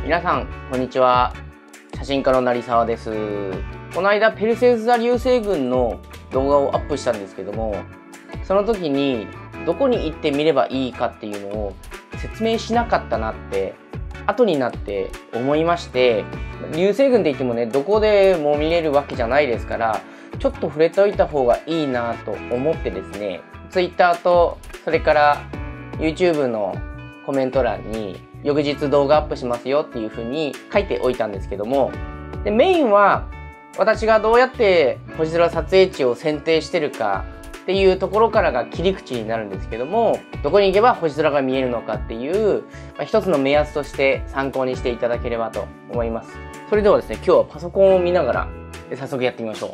皆さんこんにちは。写真家の成沢です。この間ペルセウス座流星群の動画をアップしたんですけども、その時にどこに行って見ればいいかっていうのを説明しなかったなって後になって思いまして、流星群って言ってもね、どこでも見れるわけじゃないですから、ちょっと触れておいた方がいいなと思ってですね、Twitter とそれから YouTube のコメント欄に翌日動画アップしますよっていう風に書いておいたんですけども、でメインは私がどうやって星空撮影地を選定してるかっていうところからが切り口になるんですけども、どこに行けば星空が見えるのかっていう、一つの目安として参考にしていただければと思います。それではですね、今日はパソコンを見ながら早速やってみましょう。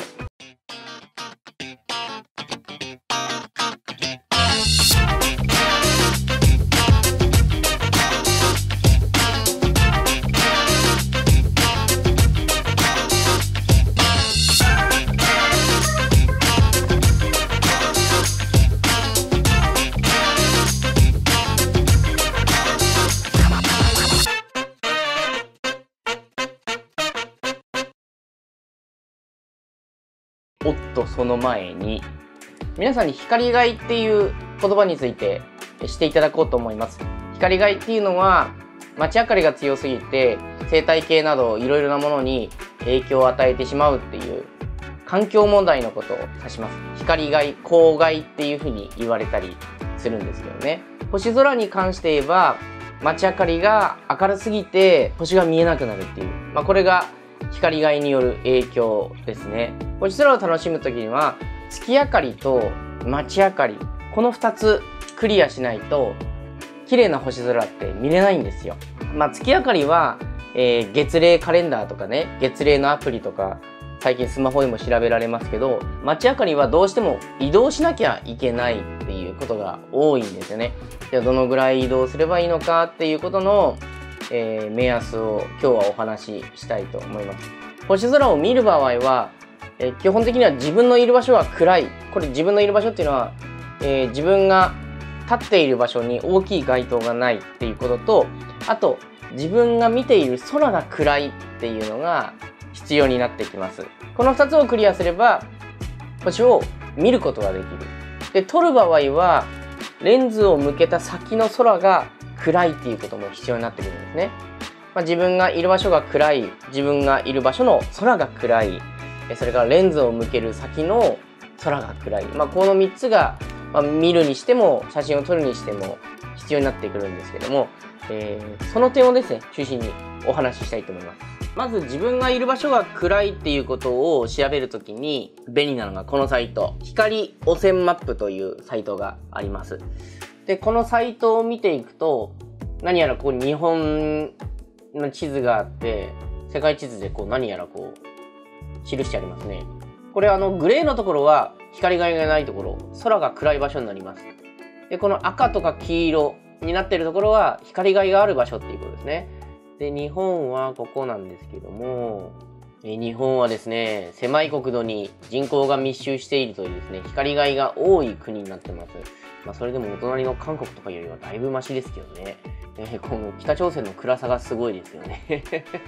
おっと、その前に皆さんに光害っていう言葉についてしていただこうと思います。光害っていうのは街明かりが強すぎて生態系などいろいろなものに影響を与えてしまうっていう環境問題のことを指します。光害、光害っていうふうに言われたりするんですけどね。星空に関して言えば街明かりが明るすぎて星が見えなくなるっていう、これが光害による影響ですね。星空を楽しむ時には月明かりと街明かり、この2つクリアしないと綺麗な星空って見れないんですよ。月明かりは、月齢カレンダーとかね、月齢のアプリとか最近スマホでも調べられますけど、街明かりはどうしても移動しなきゃいけないっていうことが多いんですよね。じゃあどのぐらい移動すればいいのかっていうことの目安を今日はお話ししたいと思います。星空を見る場合は、基本的には自分のいる場所は暗い。これ自分のいる場所っていうのは、自分が立っている場所に大きい街灯がないっていうことと、あと自分が見ている空が暗いっていうのが必要になってきます。この2つをクリアすれば星を見ることができる。で、撮る場合はレンズを向けた先の空が暗いっていうことも必要になってくるんですね。自分がいる場所が暗い、自分がいる場所の空が暗い、それからレンズを向ける先の空が暗い、この3つが、見るにしても写真を撮るにしても必要になってくるんですけども、その点をですね中心にお話ししたいと思います。まず自分がいる場所が暗いっていうことを調べるときに便利なのがこのサイト、光汚染マップというサイトがあります。で、このサイトを見ていくと、何やらこう日本の地図があって、世界地図でこう何やらこう記してありますね。これグレーのところは光害がないところ、空が暗い場所になります。で、この赤とか黄色になっているところは光害がある場所っていうことですね。で、日本はここなんですけども、日本はですね、狭い国土に人口が密集しているというですね、光害が多い国になってます。それでもお隣の韓国とかよりはだいぶマシですけどね。この北朝鮮の暗さがすごいですよね。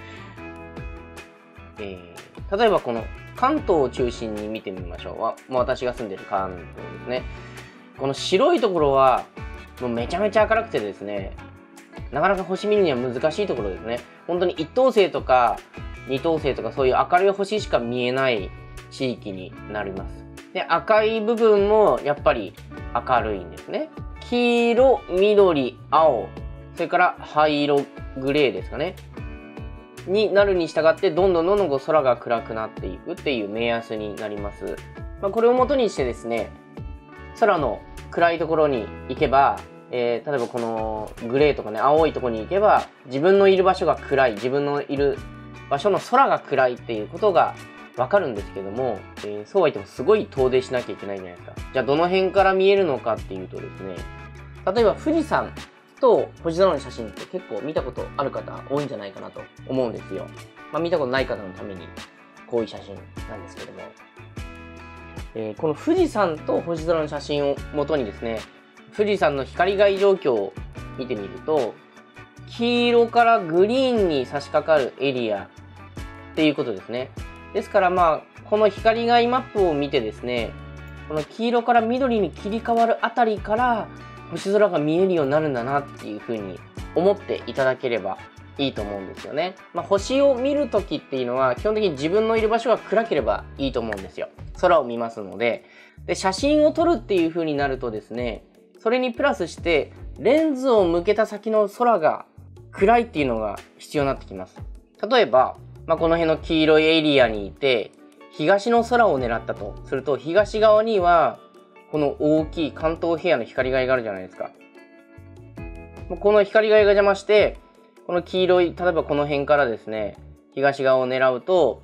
例えばこの関東を中心に見てみましょう。私が住んでる関東ですね。この白いところはもうめちゃめちゃ明るくてですね、なかなか星見るには難しいところですね。本当に一等星とか二等星とかそういう明るい星しか見えない地域になります。で、赤い部分もやっぱり明るいんですね。黄色、緑、青、それから灰色、グレーですかね。になるに従ってどんどん空が暗くなっていくっていう目安になります。これを元にしてですね、空の暗いところに行けば、例えばこのグレーとかね、青いところに行けば自分のいる場所が暗い、自分のいる場所の空が暗いっていうことがわかるんですけども、そうは言ってもすごい遠出しなきゃいけないじゃないですか。じゃあどの辺から見えるのかっていうとですね、例えば富士山と星空の写真って結構見たことある方多いんじゃないかなと思うんですよ。見たことない方のためにこういう写真なんですけども、この富士山と星空の写真を元にですね、富士山の光害状況を見てみると、 黄色からグリーンに差し掛かるエリアっていうことですね。ですからまあ、この光害マップを見てですね、この黄色から緑に切り替わるあたりから星空が見えるようになるんだなっていうふうに思っていただければいいと思うんですよね。まあ、星を見るときっていうのは基本的に自分のいる場所が暗ければいいと思うんですよ。空を見ますので。で、写真を撮るっていう風になるとですね、それにプラスしてレンズを向けた先の空が暗いっていうのが必要になってきます。例えば、まあ、この辺の黄色いエリアにいて東の空を狙ったとすると、東側にはこの大きい関東平野の光害があるじゃないですか。この光害が邪魔して、この黄色い、例えばこの辺からですね、東側を狙うと、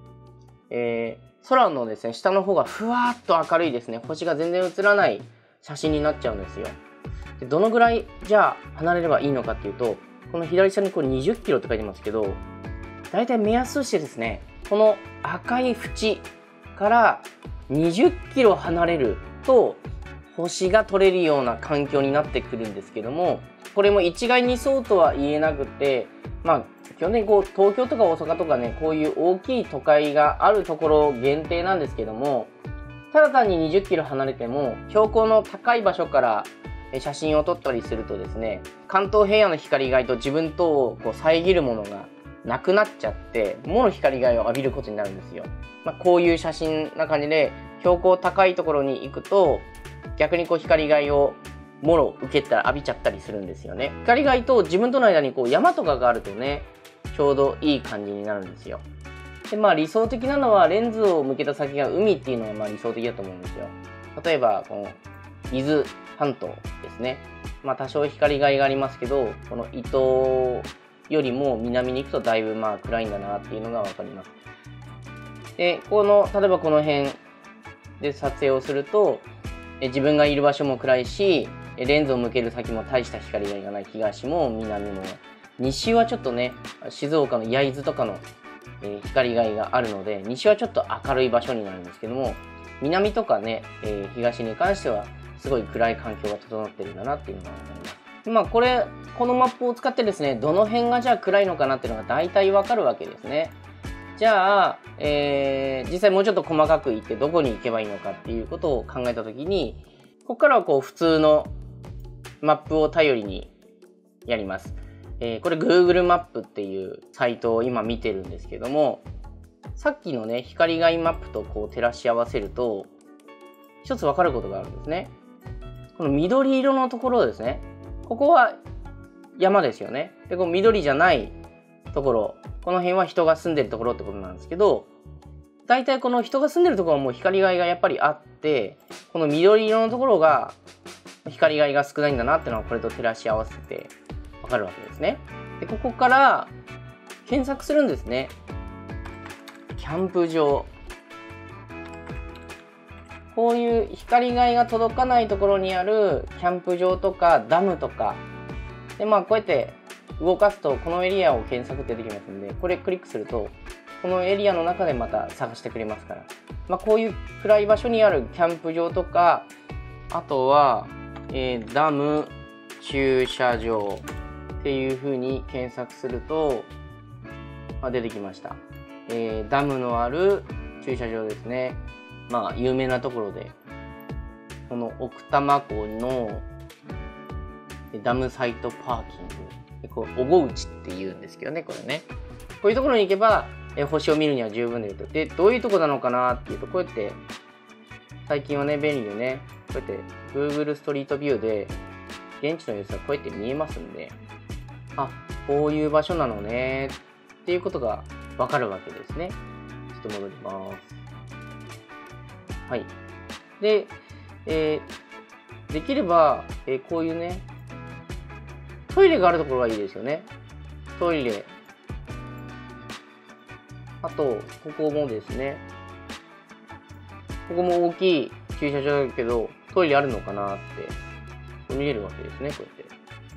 空のですね、下の方がふわっと明るいですね、星が全然映らない写真になっちゃうんですよ。でどのぐらいじゃあ離れればいいのかっていうと、この左下にこう20キロって書いてますけど、だいたい目安としてですね、この赤い縁から20キロ離れると星が撮れるような環境になってくるんですけども、これも一概にそうとは言えなくて、まあ基本的にこう東京とか大阪とかね、こういう大きい都会があるところ限定なんですけども、ただ単に20キロ離れても標高の高い場所から写真を撮ったりするとですね、関東平野の光害と自分とをこう遮るものがなくなっちゃって、もろ光害を浴びることになるんですよ。まあ、こういう写真な感じで標高高いところに行くと逆にこう光害をもろ受けたら浴びちゃったりするんですよね。光害と自分との間にこう山とかがあるとね、ちょうどいい感じになるんですよ。でまあ理想的なのはレンズを向けた先が海っていうのがまあ理想的だと思うんですよ。例えばこの伊豆半島ですね。まあ多少光害がありますけど、この伊東よりも南に行くとだいぶまあ暗いんだなっていうのが分かります。でこの例えばこの辺で撮影をすると自分がいる場所も暗いし、レンズを向ける先も大した光害がない、東も南も。西はちょっとね、静岡の焼津とかの、光害があるので、西はちょっと明るい場所になるんですけども、南とかね、東に関してはすごい暗い環境が整ってるんだなっていうのが分かります。まあこのマップを使ってですね、どの辺がじゃあ暗いのかなっていうのが大体分かるわけですね。じゃあ、実際もうちょっと細かく言ってどこに行けばいいのかっていうことを考えたときに、ここからはこう普通のマップを頼りにやります。これ Google マップっていうサイトを今見てるんですけども、さっきのね光害マップとこう照らし合わせると一つ分かることがあるんですね。この緑色のところですね、ここは山ですよね。でこの緑じゃないところ、この辺は人が住んでるところってことなんですけど、大体この人が住んでるところはもう光害がやっぱりあって、この緑色のところが光害が少ないんだなっていうのはこれと照らし合わせて分かるわけですね。でここから検索するんですね。キャンプ場、こういう光害が届かないところにあるキャンプ場とかダムとかで、まあこうやって動かすとこのエリアを検索ってできますので、これクリックするとこのエリアの中でまた探してくれますから、まあ、こういう暗い場所にあるキャンプ場とか、あとは、ダム駐車場っていう風に検索すると、出てきました。ダムのある駐車場ですね。まあ有名なところで、この奥多摩湖のダムサイトパーキング、こう小河内っていうんですけどね、これね。こういうところに行けば星を見るには十分でと。で、どういうとこなのかなっていうと、こうやって最近はね便利でね、こうやって Google ストリートビューで現地の様子がこうやって見えますんで、あ、こういう場所なのねっていうことがわかるわけですね。ちょっと戻ります。はい。で、できれば、こういうね、トイレがあるところがいいですよね。トイレ。あと、ここもですね。ここも大きい駐車場だけど、トイレあるのかなって見れるわけですね、こうやって。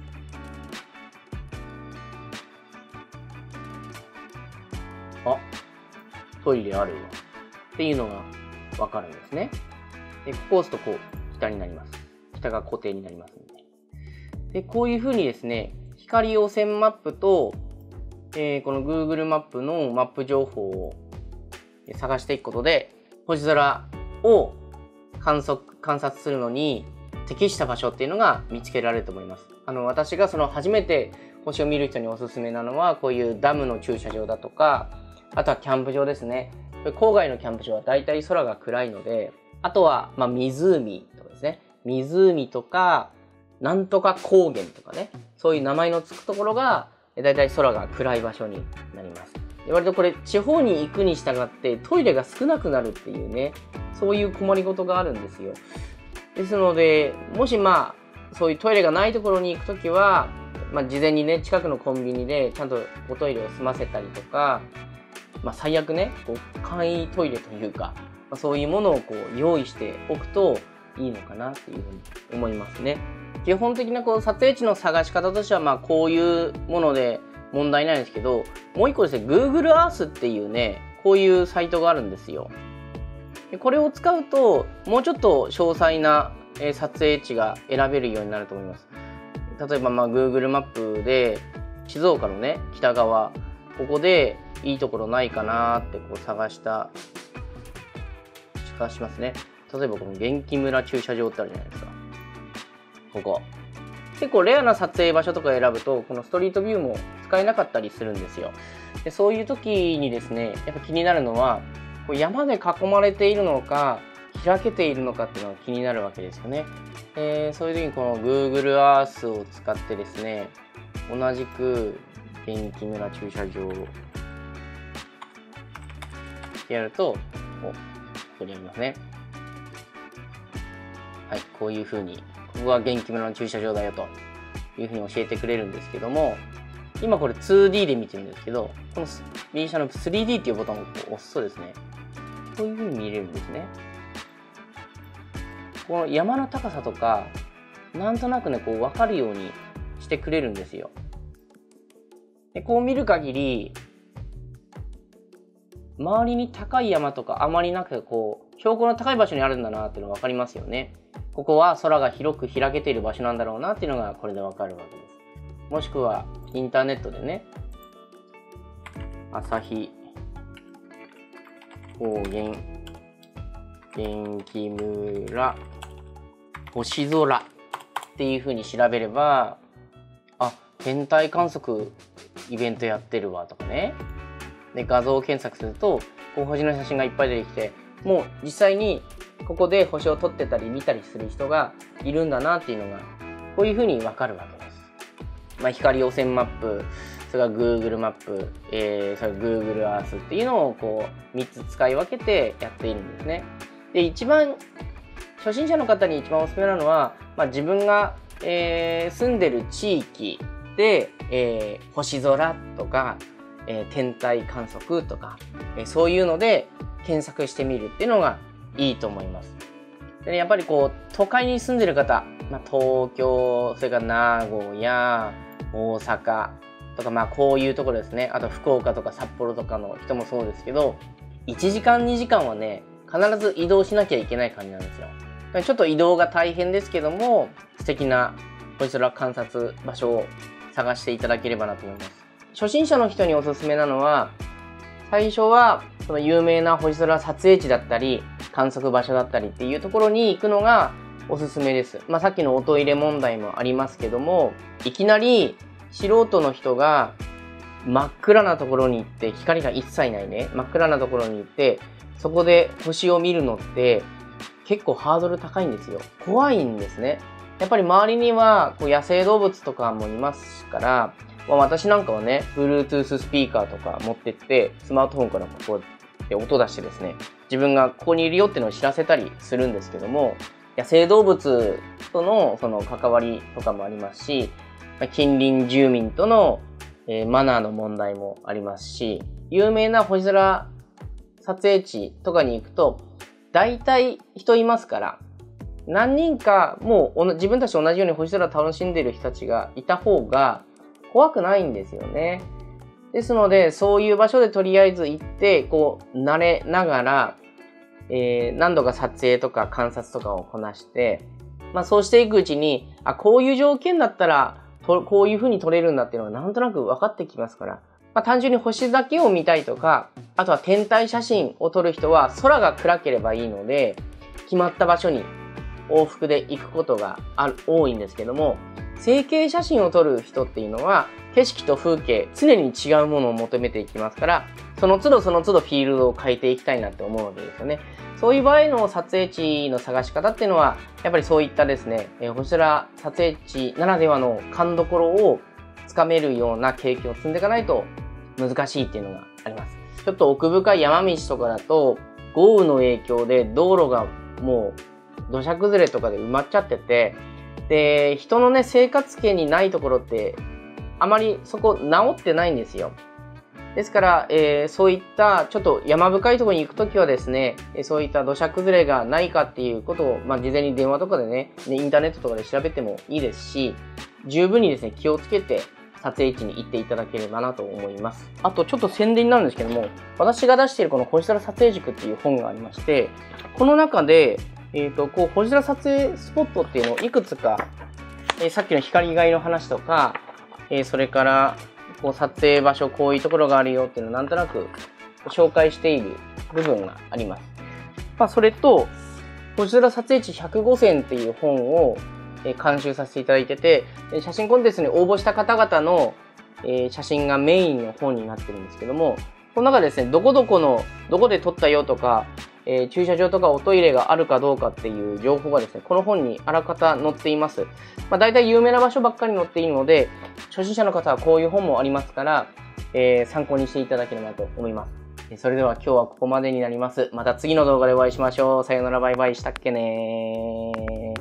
あ、トイレあるわ。っていうのがわかるんですね。で、ここを押すとこう、北になります。北が固定になりますので。で、こういうふうにですね、 光汚染マップと、この Google マップのマップ情報を探していくことで、星空を観察するのに適した場所っていうのが見つけられると思います。私が初めて星を見る人におすすめなのは、こういうダムの駐車場だとか、あとはキャンプ場ですね。郊外のキャンプ場はだいたい空が暗いので、あとは、湖とかですね。湖とか、なんとか高原とかね。そういう名前のつくところが、だいたい空が暗い場所になります。で割とこれ、地方に行くに従ってトイレが少なくなるっていうね、そういう困りごとがあるんですよ。ですので、もしそういうトイレがないところに行くときは、事前にね、近くのコンビニでちゃんとおトイレを済ませたりとか、最悪ね、簡易トイレというか、そういうものを用意しておくといいのかなっていうふうに思いますね。基本的な撮影地の探し方としては、こういうもので問題ないんですけど、もう一個ですね、Google Earth っていうね、こういうサイトがあるんですよ。でこれを使うと、もうちょっと詳細な撮影地が選べるようになると思います。例えばGoogle マップで静岡のね、北側、ここでいいところないかなって探しますね。例えばこの元気村駐車場ってあるじゃないですか。ここ。結構レアな撮影場所とか選ぶと、このストリートビューも使えなかったりするんですよ。でそういう時にですね、やっぱ気になるのは、山で囲まれているのか、開けているのかっていうのが気になるわけですよね。そういう時にこの Google Earth を使ってですね、同じく元気村駐車場やると、ここにありますね。はい、こういう風に、ここが元気村の駐車場だよという風に教えてくれるんですけども、今これ 2D で見てるんですけど、この右下の 3D っていうボタンを押すとですね、こういう風に見れるんですね。この山の高さとか、なんとなくね、分かるようにしてくれるんですよ。でこう見る限り、周りに高い山とかあまりなく、標高の高い場所にあるんだなっていうのが分かりますよね。ここは空が広く開けている場所なんだろうなっていうのがこれで分かるわけです。もしくはインターネットでね、旭高原元気村星空っていう風に調べれば、天体観測イベントやってるわとかね。で画像検索すると星の写真がいっぱい出てきて、もう実際にここで星を撮ってたり見たりする人がいるんだなっていうのがこういう風に分かるわけです。光汚染マップ、それから Google マップ、それから Google Earth っていうのを3つ使い分けてやっているんですね。で一番初心者の方に一番おすすめなのは、自分が、住んでる地域で、星空とか天体観測とか、そういうので検索してみるっていうのがいいと思います。でやっぱり都会に住んでる方、東京、それから名古屋、大阪とかこういうところですね。あと福岡とか札幌とかの人もそうですけど、1時間2時間はね、必ず移動しなきゃいけない感じなんですよ。ちょっと移動が大変ですけども、素敵な星空観察場所を探していただければなと思います。初心者の人におすすめなのは、最初はその有名な星空撮影地だったり観測場所だったりっていうところに行くのがおすすめです。さっきのおトイレ問題もありますけども、いきなり素人の人が真っ暗なところに行って、光が一切ないね、真っ暗なところに行ってそこで星を見るのって結構ハードル高いんですよ。怖いんですね。やっぱり周りには野生動物とかもいますから、私なんかはね、Bluetooth スピーカーとか持ってって、スマートフォンからこうやって音出してですね、自分がここにいるよっていうのを知らせたりするんですけども、野生動物とのその関わりとかもありますし、近隣住民とのマナーの問題もありますし、有名な星空撮影地とかに行くと、大体人いますから、何人かもう自分たちと同じように星空楽しんでいる人たちがいた方が怖くないんですよね。ですので、そういう場所でとりあえず行って、慣れながら、何度か撮影とか観察とかをこなして、そうしていくうちに、こういう条件だったらこういう風に撮れるんだっていうのがなんとなく分かってきますから。単純に星だけを見たいとか、あとは天体写真を撮る人は空が暗ければいいので、決まった場所に往復で行くことが多いんですけども、成形写真を撮る人っていうのは、景色と風景、常に違うものを求めていきますから、その都度フィールドを変えていきたいなって思うわけですよね。そういう場合の撮影地の探し方っていうのは、やっぱりそういったですね、星空撮影地ならではの勘どころをつかめるような経験を積んでいかないと難しいっていうのがあります。ちょっと奥深い山道とかだと、豪雨の影響で道路がもう土砂崩れとかで埋まっちゃってて、で、人のね、生活圏にないところって、あまりそこ治ってないんですよ。ですから、そういったちょっと山深いところに行くときはですね、そういった土砂崩れがないかっていうことを、事前に電話とかでね、インターネットとかで調べてもいいですし、十分にですね、気をつけて撮影地に行っていただければなと思います。あとちょっと宣伝になるんですけども、私が出しているこの星空撮影塾っていう本がありまして、この中で、星空撮影スポットっていうのをいくつか、さっきの光害の話とか、それから、撮影場所、こういうところがあるよっていうのをなんとなく紹介している部分があります。それと、星空撮影地105選っていう本を監修させていただいてて、写真コンテストに応募した方々の写真がメインの本になってるんですけども、この中でですね、どこで撮ったよとか、駐車場とかおトイレがあるかどうかっていう情報がですね、この本にあらかた載っています。大体有名な場所ばっかり載っているので、初心者の方はこういう本もありますから、参考にしていただければと思います。それでは今日はここまでになります。また次の動画でお会いしましょう。さよならバイバイしたっけねー。